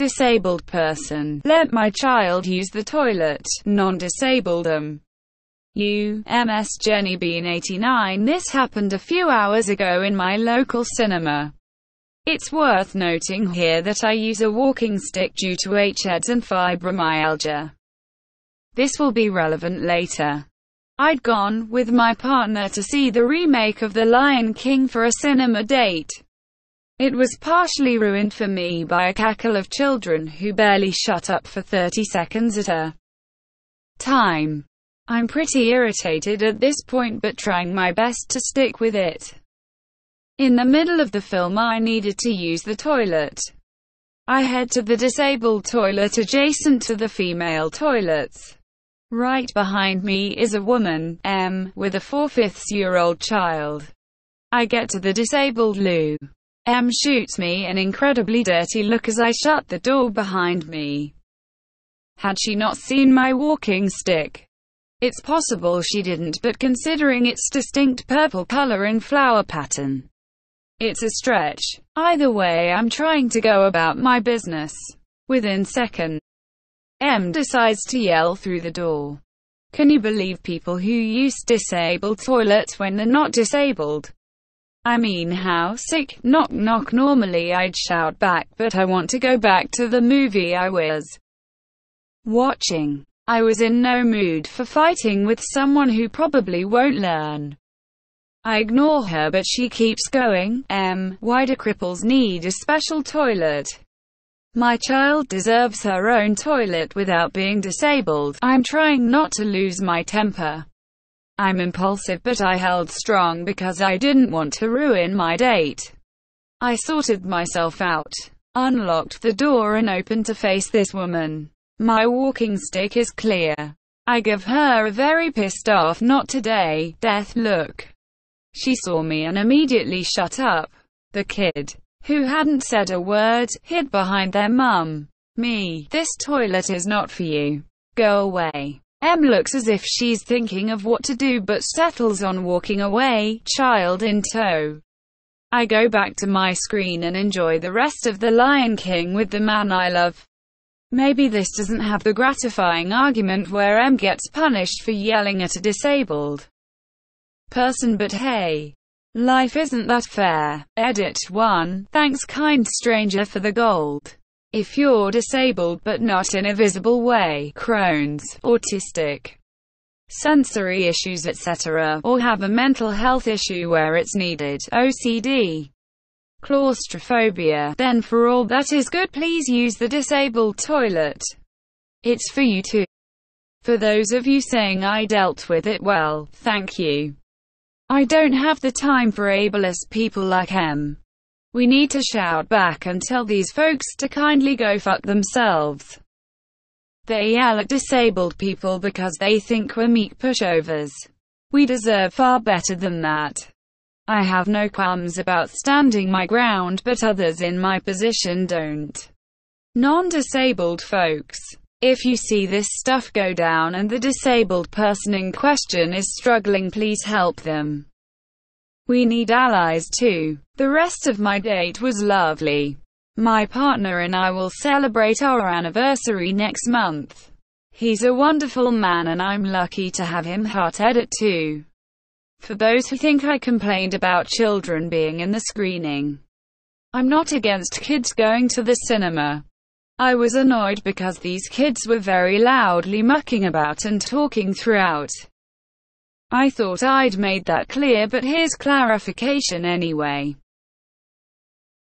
Disabled person. Let my child use the toilet. Non-disabled Ms. Jenny Bean 89. This happened a few hours ago in my local cinema. It's worth noting here that I use a walking stick due to HEADS and fibromyalgia. This will be relevant later. I'd gone with my partner to see the remake of The Lion King for a cinema date. It was partially ruined for me by a cackle of children who barely shut up for 30 seconds at a time. I'm pretty irritated at this point but trying my best to stick with it. In the middle of the film I needed to use the toilet. I head to the disabled toilet adjacent to the female toilets. Right behind me is a woman, M, with a 4/5-year-old child. I get to the disabled loo. M shoots me an incredibly dirty look as I shut the door behind me. Had she not seen my walking stick? It's possible she didn't, but considering its distinct purple color and flower pattern, it's a stretch. Either way, I'm trying to go about my business. Within seconds, M decides to yell through the door. Can you believe people who use disabled toilets when they're not disabled? I mean, how sick? Knock knock. Normally I'd shout back, but I want to go back to the movie I was watching. I was in no mood for fighting with someone who probably won't learn. I ignore her but she keeps going. Why do cripples need a special toilet? My child deserves her own toilet without being disabled. I'm trying not to lose my temper. I'm impulsive but I held strong because I didn't want to ruin my date. I sorted myself out, unlocked the door and opened to face this woman. My walking stick is clear. I give her a very pissed off "not today" death look. She saw me and immediately shut up. The kid, who hadn't said a word, hid behind their mum. Me. This toilet is not for you. Go away. M looks as if she's thinking of what to do but settles on walking away, child in tow. I go back to my screen and enjoy the rest of The Lion King with the man I love. Maybe this doesn't have the gratifying argument where M gets punished for yelling at a disabled person, but hey, life isn't that fair. Edit 1. Thanks kind stranger for the gold. If you're disabled but not in a visible way, Crohn's, autistic, sensory issues etc., or have a mental health issue where it's needed, OCD, claustrophobia, then for all that is good please use the disabled toilet. It's for you too. For those of you saying I dealt with it well, thank you. I don't have the time for ableist people like M. We need to shout back and tell these folks to kindly go fuck themselves. They yell at disabled people because they think we're meek pushovers. We deserve far better than that. I have no qualms about standing my ground, but others in my position don't. Non-disabled folks, if you see this stuff go down and the disabled person in question is struggling, please help them. We need allies too. The rest of my date was lovely. My partner and I will celebrate our anniversary next month. He's a wonderful man and I'm lucky to have him. Heart edit 2. For those who think I complained about children being in the screening, I'm not against kids going to the cinema. I was annoyed because these kids were very loudly mucking about and talking throughout. I thought I'd made that clear, but here's clarification anyway.